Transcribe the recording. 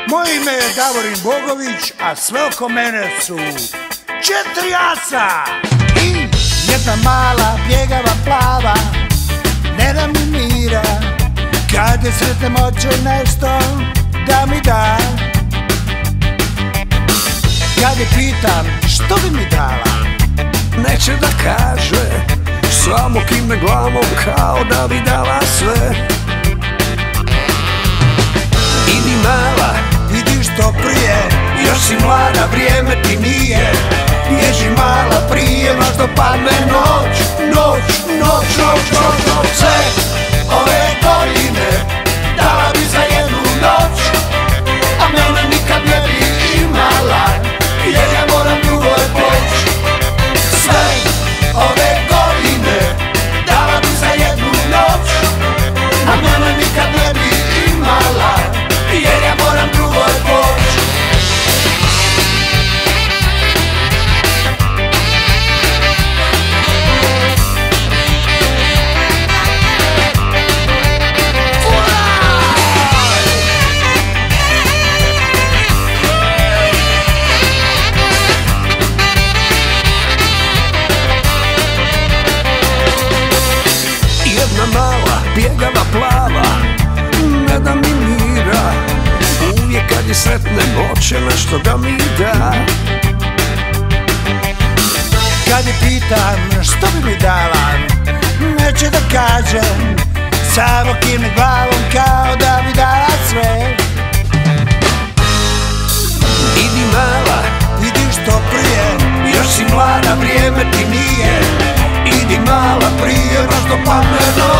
Moje ime je Davorin Bogović, a sve oko mene su 4 asa. I jedna mala, bjegava, plava, ne da mi mira. Kad je sretnem hoće nešto da mi da. Kad je pitam što bi mi dala, neće da kaže, samo kime glavom kao da bi dala sve. Idi mala, idi što prije, još si mlada, vrijeme ti nije. Bježi mala prije, no što padne noć, noć, noć, noć, noć, noć. Sve ove godine dala bi za jednu noć, a mene nikad ne bi imala, jer ja moram drugoj poći. Sve ove godine dala bi za jednu noć, a mene nikad ne bi imala, jer ja moram drugoj poći. Jedna mala, bjegava, plava, ne da mi mira. Uvijek kad je sretnem hoće nešto da mi da. kad je pitam što bi mi dala, neće da kažem, samo kimne glavom kao da bi dala sve. Idi mala, idi što prije, još si mlada, vrijeme ti nije. Idi mala prije, no što padne noć.